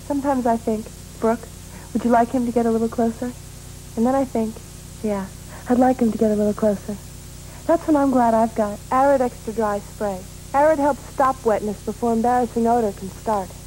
Sometimes I think, Brooke, would you like him to get a little closer? And then I think, yeah, I'd like him to get a little closer. That's when I'm glad I've got Arid Extra Dry Spray. Arid helps stop wetness before embarrassing odor can start.